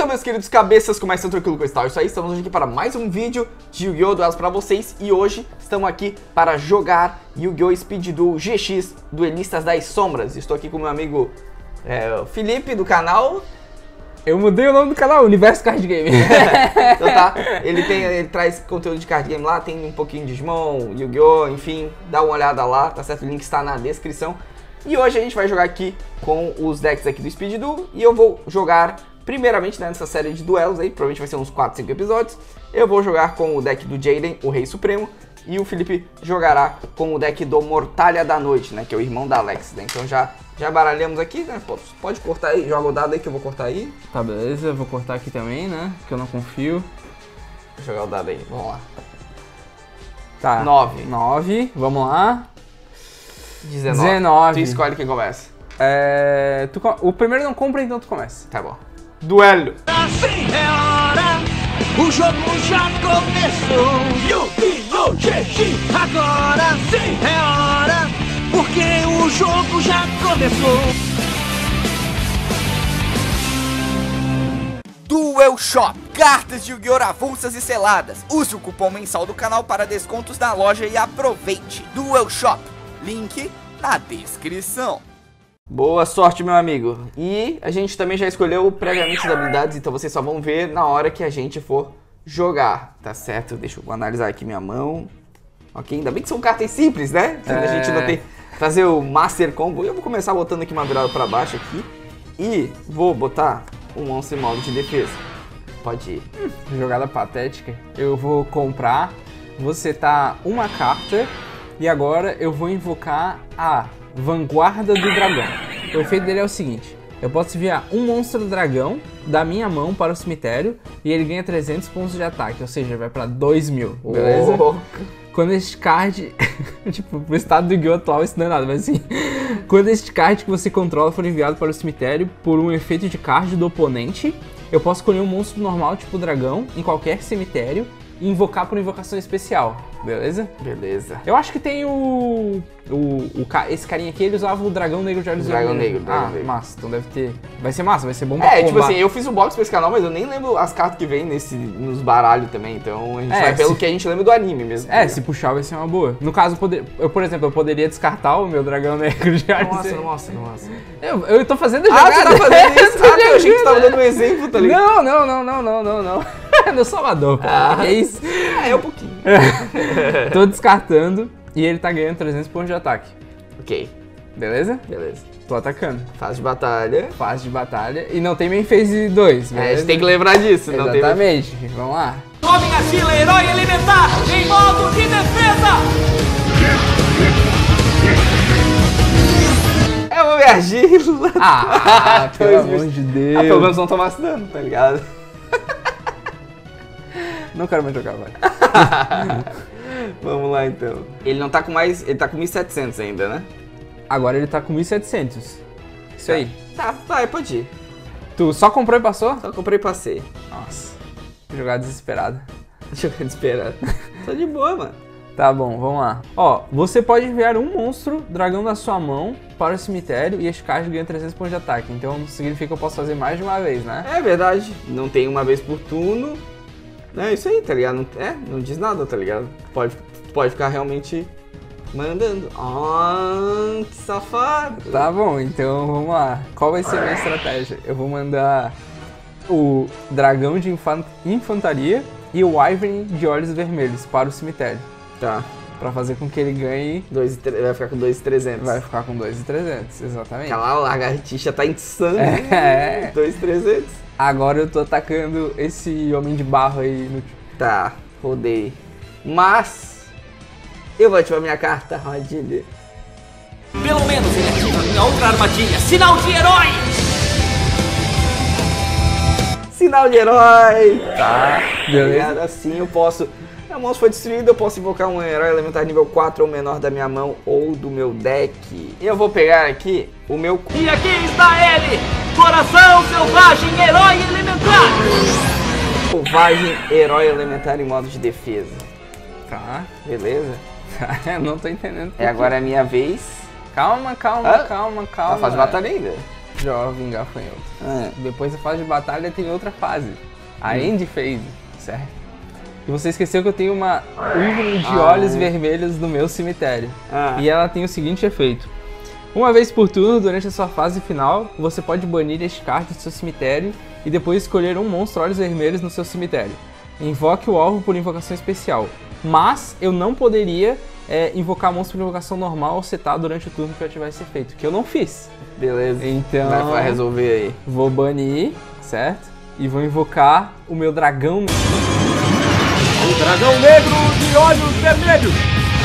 Então, meus queridos cabeças, começam tranquilo com isso aí, estamos hoje aqui para mais um vídeo de Yu-Gi-Oh! Duelos para vocês. E hoje estamos aqui para jogar Yu-Gi-Oh! Speed Duel GX, Duelistas das Sombras. Estou aqui com o meu amigo Felipe, do canal. Eu mudei o nome do canal, Universo Card Game. Então tá, ele traz conteúdo de card game lá, tem um pouquinho de Digimon, Yu-Gi-Oh! Enfim, dá uma olhada lá, tá certo? O link está na descrição. E hoje a gente vai jogar aqui com os decks aqui do Speed Duel. E eu vou jogar, primeiramente, nessa série de duelos aí, provavelmente vai ser uns 4, 5 episódios. Eu vou jogar com o deck do Jaden, o Rei Supremo. E o Felipe jogará com o deck do Mortalha da Noite, né? Que é o irmão da Alex, né? Então já baralhamos aqui, né? Pode cortar aí, joga o dado aí que eu vou cortar aí. Tá, beleza, eu vou cortar aqui também, né? Porque eu não confio. Vou jogar o dado aí, vamos lá. Tá. 9, vamos lá. 19. Tu escolhe quem começa. O primeiro não compra, então tu começa. Tá bom. Duelo. Assim é hora, o jogo já começou. Yu-Gi-Oh! GX, agora sim é hora, porque o jogo já começou. Duel Shop, cartas de Yu-Gi-Oh! Avulsas e seladas. Use o cupom mensal do canal para descontos na loja e aproveite. Duel Shop, link na descrição. Boa sorte, meu amigo. E a gente também já escolheu previamente as habilidades, então vocês só vão ver na hora que a gente for jogar, tá certo? Deixa eu analisar aqui minha mão. Ok, ainda bem que são cartas simples, né? A gente não tem... Fazer o Master Combo. Eu vou começar botando aqui uma virada pra baixo aqui. E vou botar um monstro em modo de defesa. Pode ir. Jogada patética. Eu vou comprar, vou setar uma carta e agora eu vou invocar a Vanguarda do Dragão. O efeito dele é o seguinte: eu posso enviar um monstro dragão da minha mão para o cemitério e ele ganha 300 pontos de ataque, ou seja, vai para 2.000, beleza? Quando este card, tipo, pro estado do Yu-Gi-Oh! Atual isso não é nada, mas assim, quando este card que você controla for enviado para o cemitério por um efeito de card do oponente, eu posso escolher um monstro normal tipo dragão em qualquer cemitério e invocar por invocação especial, beleza? Beleza. Eu acho que tem esse carinha aqui, ele usava o Dragão Negro de Olhos Dragão Vermelhos. Negro, Dragão Negro. Massa, então deve ter... Vai ser massa, vai ser bom pra combar. Tipo assim, eu fiz o box pra esse canal, mas eu nem lembro as cartas que vem nos baralhos também, então a gente vai pelo que a gente lembra do anime mesmo. Se puxar vai ser uma boa. No caso, por exemplo, eu poderia descartar o meu Dragão Negro de Olhos Vermelhos. Nossa. Eu tô fazendo a jogada. Ah, você tá fazendo isso? Eu achei que você tava dando um exemplo, tá ligado? Não. No Salvador, pô. É isso. É um pouquinho. Tô descartando e ele tá ganhando 300 pontos de ataque. Ok. Beleza? Beleza. Tô atacando. Fase de batalha. Fase de batalha. E não tem main phase 2, beleza? A gente tem que lembrar disso. Exatamente. Vamos lá. Tome a fila, herói elementar, em modo de defesa. Eu vou me argila. Pelo amor de Deus. Pelo menos não tomar dano, tá ligado? Não quero mais jogar, vai. Vamos lá, então. Ele não tá com mais... Ele tá com 1.700 ainda, né? Agora ele tá com 1.700. Isso aí. Tá, vai, pode ir. Tu só comprou e passou? Só comprei e passei. Nossa. Jogada desesperada. Deixa eu esperar. Tô de boa, mano. Tá bom, vamos lá. Ó, você pode enviar um monstro dragão da sua mão para o cemitério e este card ganha 300 pontos de ataque. Então significa que eu posso fazer mais de uma vez, né? É verdade. Não tem uma vez por turno. É isso aí, tá ligado? Não diz nada, tá ligado? Pode ficar realmente mandando. Que safado. Tá bom, então vamos lá. Qual vai ser a minha estratégia? Eu vou mandar o dragão de infantaria e o Wyvern de Olhos Vermelhos para o cemitério. Tá. Pra fazer com que ele ganhe... Vai ficar com 2.300. Vai ficar com 2.300, exatamente. Aquela lagartixa tá insano. 2.300. Agora eu tô atacando esse homem de barro aí no... Tá, rodei. Mas eu vou ativar minha carta armadilha. Pelo menos ele ativa minha outra armadilha, sinal de herói. Sinal de herói. Tá, beleza. Assim eu posso... A monstro foi destruída, eu posso invocar um herói elementar nível 4 ou menor da minha mão ou do meu deck. Eu vou pegar aqui o meu... E aqui está ele, Coração Selvagem, Herói Elementar. Selvagem, Herói Elementar em modo de defesa. Tá. Beleza? Não tô entendendo. Agora é a minha vez. Calma. Tá fazendo batalha ainda. jovem gafanhoto. Depois da fase de batalha tem outra fase, a End Phase, certo? E você esqueceu que eu tenho uma Wyvern de olhos vermelhos no meu cemitério. E ela tem o seguinte efeito. Uma vez por turno, durante a sua fase final, você pode banir este card do seu cemitério e depois escolher um monstro olhos vermelhos no seu cemitério. Invoque o alvo por invocação especial. Mas eu não poderia invocar monstro por invocação normal ou setar durante o turno que eu tivesse feito, que eu não fiz. Beleza. Então, vai resolver aí. Vou banir, certo? E vou invocar o meu dragão. O dragão negro de olhos vermelhos.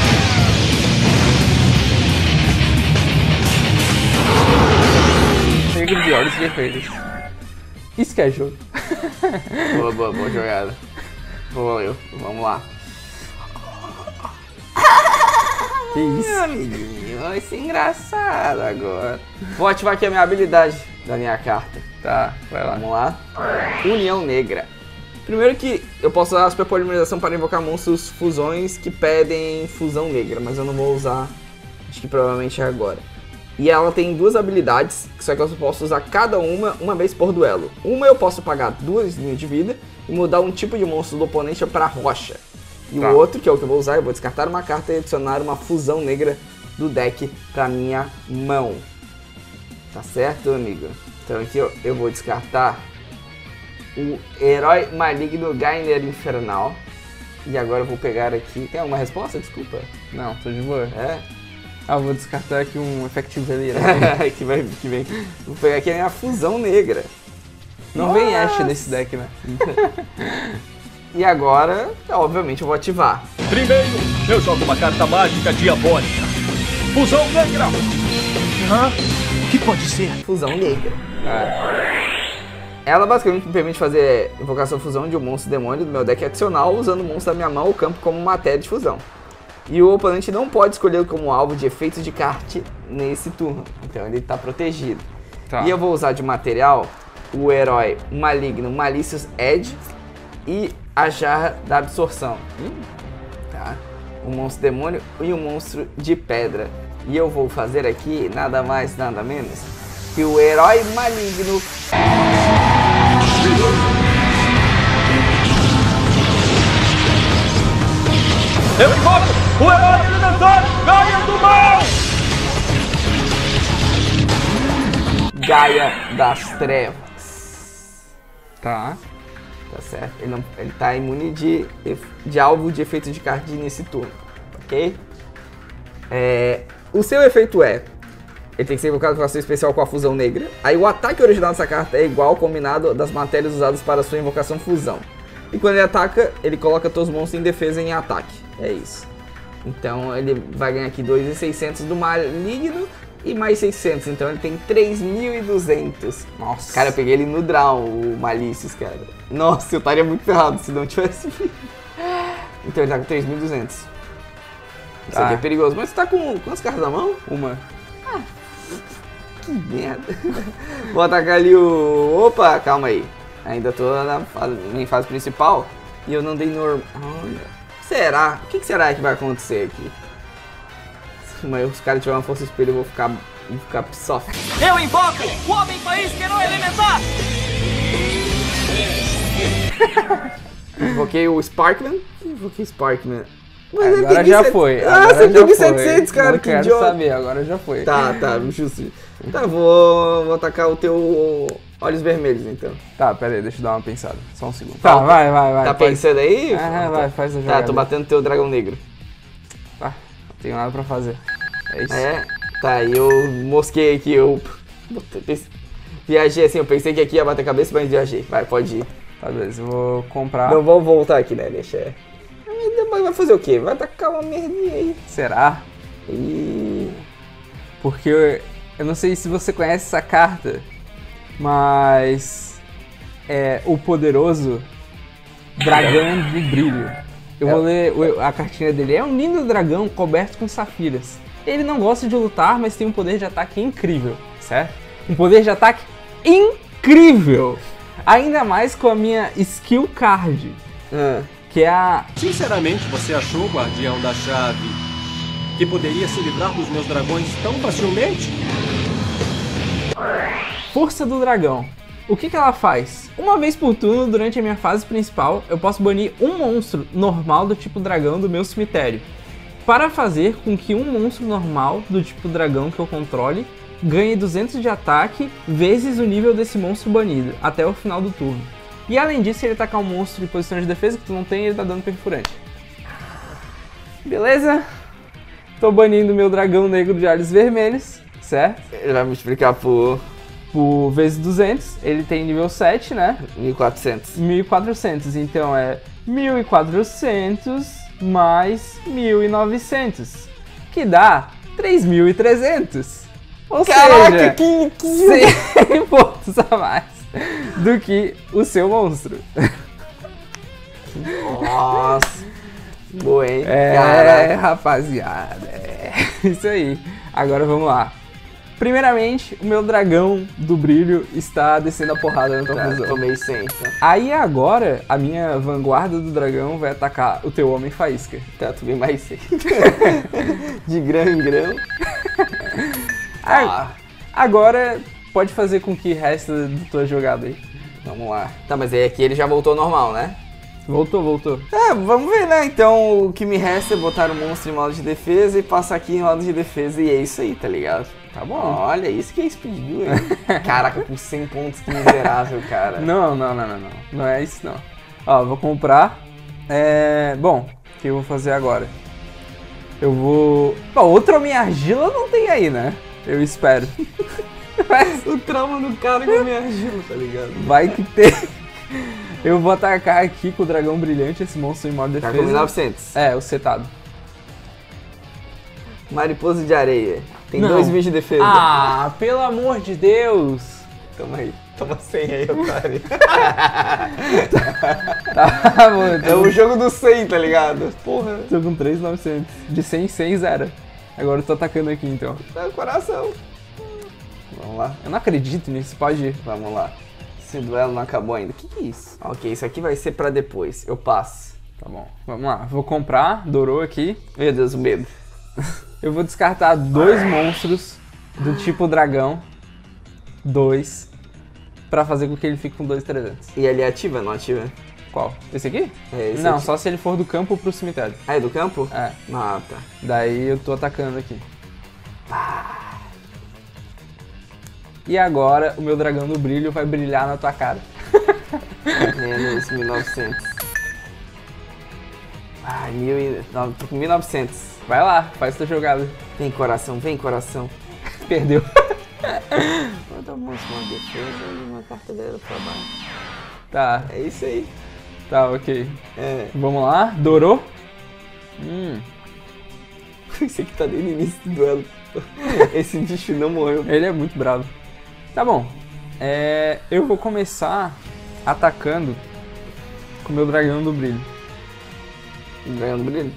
Negro de olhos vermelhos. Isso que é jogo. Boa jogada. Valeu, vamos lá. Que isso? Amiguinho, vai ser engraçado agora. Vou ativar aqui a minha habilidade da minha carta. Tá, vai lá. Vamos lá. União Negra. Primeiro que eu posso usar a super polimerização para invocar monstros fusões que pedem fusão negra, mas eu não vou usar, acho que provavelmente é agora. E ela tem duas habilidades, só que eu posso usar cada uma vez por duelo. Uma eu posso pagar 2 linhas de vida e mudar um tipo de monstro do oponente para rocha. E o outro, que é o que eu vou usar, eu vou descartar uma carta e adicionar uma fusão negra do deck para minha mão. Tá certo, amigo? Então aqui eu vou descartar o Herói Maligno Gainer Infernal. E agora eu vou pegar aqui... Tem alguma resposta? Desculpa. Não, tô de boa. Eu vou descartar aqui um Effective Velira. que vem. Vou pegar aqui a minha fusão negra. Não vem Ash nesse deck, né? E agora, obviamente, eu vou ativar. Primeiro, eu jogo uma carta mágica diabólica. Fusão negra. O que pode ser? Fusão negra. Ela basicamente me permite fazer invocação fusão de um monstro demônio do meu deck adicional, usando o monstro da minha mão ou campo como matéria de fusão. E o oponente não pode escolher como alvo de efeitos de kart nesse turno. Então ele está protegido. E eu vou usar de material o Herói Maligno Malicious Edge e a Jarra da Absorção. Tá? Um monstro demônio e um monstro de pedra. E eu vou fazer aqui nada mais, nada menos que o Herói Maligno. Eu invoco o Herói Elementar Gaia do Mal! Gaia das Trevas. Tá certo? Ele tá imune de alvo de efeito de card nesse turno, ok? O seu efeito ele tem que ser invocado com ação especial com a fusão negra. Aí o ataque original dessa carta é igual ao combinado das matérias usadas para sua invocação fusão. E quando ele ataca, ele coloca todos os monstros em defesa e em ataque. É isso. Então ele vai ganhar aqui 2.600 do maligno e mais 600. Então ele tem 3.200. Nossa. Cara, eu peguei ele no draw, o Malicious, cara. Nossa, eu estaria muito ferrado se não tivesse visto. Então ele tá com 3.200. Isso aqui é perigoso. Mas você tá com quantas cartas na mão? Uma. Que merda. Vou atacar ali o... Opa, calma aí. Ainda tô em fase principal e eu não dei normal. Será? O que será que vai acontecer aqui? Mas os caras tiverem uma força espelho, eu vou ficar pistofa. Eu invoco o Homem Faísca Herói Elementar! Invoquei o Sparkman. Mas agora já foi. Ah, você teve 700, cara, não que quero idiota. saber, agora já foi. Tá, justo. Tá, vou atacar o teu Olhos Vermelhos, então. Tá, pera aí, deixa eu dar uma pensada. Só um segundo. Tá, vai. Tá pensando aí? Vai, faz a jogada. Tá, tô batendo teu Dragão Negro. Tá, não tenho nada pra fazer. É isso. Tá, e eu mosquei aqui, viajei assim, eu pensei que aqui ia bater a cabeça, mas viajei. Vai, pode ir. Tá, beleza, eu vou comprar. Não, vamos voltar aqui, né, deixa. Vai fazer o quê? Vai tacar uma merdinha aí. Será? Porque eu não sei se você conhece essa carta, mas é o poderoso Dragão do Brilho. Eu vou ler a cartinha dele. É um lindo dragão coberto com safiras. Ele não gosta de lutar, mas tem um poder de ataque incrível, certo? Um poder de ataque incrível! Ainda mais com a minha skill card. Que é a... Sinceramente, você achou, Guardião da Chave, que poderia se livrar dos meus dragões tão facilmente? Força do Dragão. O que ela faz? Uma vez por turno, durante a minha fase principal, eu posso banir um monstro normal do tipo dragão do meu cemitério, para fazer com que um monstro normal do tipo dragão que eu controle ganhe 200 de ataque vezes o nível desse monstro banido, até o final do turno. E além disso, se ele atacar um monstro em posição de defesa que tu não tem, ele dá dano perfurante. Beleza? Tô banindo meu dragão negro de olhos vermelhos, certo? Ele vai multiplicar por Vezes 200, ele tem nível 7, né? 1400. 1400, então é 1400 mais 1900, que dá 3300. Ou Caraca, seja, que 100 pontos a mais do que o seu monstro. Nossa. Boa, hein? Rapaziada, isso aí. Agora vamos lá. Primeiramente, o meu dragão do brilho está descendo a porrada na tua visão. Tomei 100, tá? Aí agora, a minha vanguarda do dragão vai atacar o teu homem faísca. Tá, tu vem mais 100. De grão em grão. Agora, pode fazer com que resta da tua jogada aí. Vamos lá. Tá, mas aí aqui ele já voltou ao normal, né? Voltou. Vamos ver, né? Então, o que me resta é botar o monstro em modo de defesa e passar aqui em modo de defesa e é isso aí, tá ligado? Tá bom. Olha, isso que é speedbuild, hein? Caraca, por 100 pontos, que miserável, cara. Não. Não é isso, não. Ó, vou comprar. Bom, o que eu vou fazer agora? Eu vou... Bom, outra minha argila não tem aí, né? Eu espero. Mas O trauma do cara com a minha argila, tá ligado? vai que tem. Eu vou atacar aqui com o dragão brilhante, esse monstro em modo de Tá defesa. com 1900. É, o setado. Mariposa de areia. Tem Não. 2.000 de defesa. Ah, pelo amor de Deus! Toma aí. Toma 100 aí, otário. Tá bom, É então o jogo do 100, tá ligado? Porra. tô com 3.900. De 100, 100, 0. Agora eu tô atacando aqui, então. Dá o coração. Vamos lá. Eu não acredito nisso, pode ir. Vamos lá. Esse duelo não acabou ainda. Que é isso? Ok, isso aqui vai ser pra depois. Eu passo. Tá bom, vamos lá. Vou comprar, dourou aqui. Meu Deus, o medo. Eu vou descartar 2 monstros do tipo dragão. 2. Pra fazer com que ele fique com 2.300. E ele ativa, não ativa? Qual? Esse aqui? É, esse Não, aqui. só se ele for do campo pro cemitério. Ah, é do campo? É. Ah, tá. Daí eu tô atacando aqui. E agora o meu dragão do brilho vai brilhar na tua cara. Menos 1.900. Ah, tô com 1.900. Vai lá, faz tua jogada. Vem, coração, vem, coração. Perdeu. Vou dar uma defesa e uma carta dela pra baixo. Tá, É isso aí. tá, ok. É. Vamos lá, dourou. Esse aqui tá desde o início do duelo. Esse bicho não morreu. Ele é muito bravo. Tá bom. Eu vou começar atacando com o meu dragão do brilho. Ganhando brilho?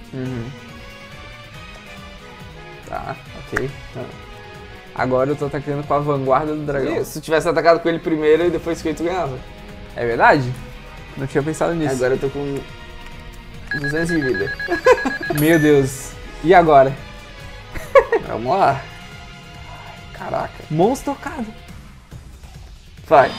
Tá, ok. Tá. Agora eu tô atacando com a vanguarda do dragão. Se tu tivesse atacado com ele primeiro e depois que tu ganhava. É verdade? Não tinha pensado nisso. Agora eu tô com 200 de vida. Meu Deus. E agora? Vamos lá. Caraca. Monstro tocado. Vai.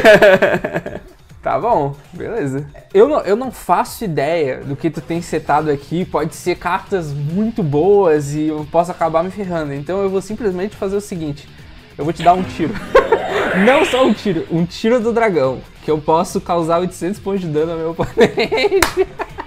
Tá bom, beleza. Eu não faço ideia do que tu tem setado aqui. Pode ser cartas muito boas e eu posso acabar me ferrando. Então eu vou simplesmente fazer o seguinte. Eu vou te dar um tiro. Não só um tiro do dragão. Que eu posso causar 800 pontos de dano ao meu oponente.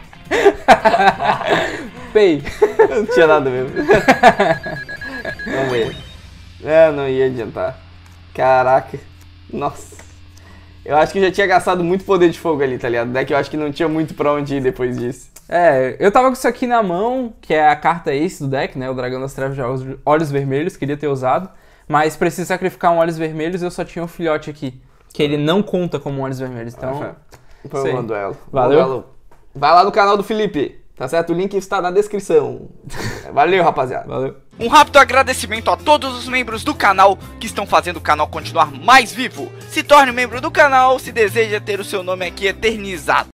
Pei. Não tinha nada mesmo. Vamos ver. Não ia adiantar. Caraca. Nossa. Eu acho que eu já tinha gastado muito poder de fogo ali, tá ligado? Deck eu acho que não tinha muito pra onde ir depois disso. Eu tava com isso aqui na mão, que é a carta Ace do deck, né? O Dragão das Trevas de Olhos Vermelhos, queria ter usado. Mas preciso sacrificar um Olhos Vermelhos e eu só tinha um filhote aqui. Que ele não conta como Olhos Vermelhos, então... Foi um bom duelo. Valeu. Bom duelo. Vai lá no canal do Felipe, tá certo? O link está na descrição. Valeu, rapaziada. Valeu. Um rápido agradecimento a todos os membros do canal que estão fazendo o canal continuar mais vivo. Se torne membro do canal se deseja ter o seu nome aqui eternizado.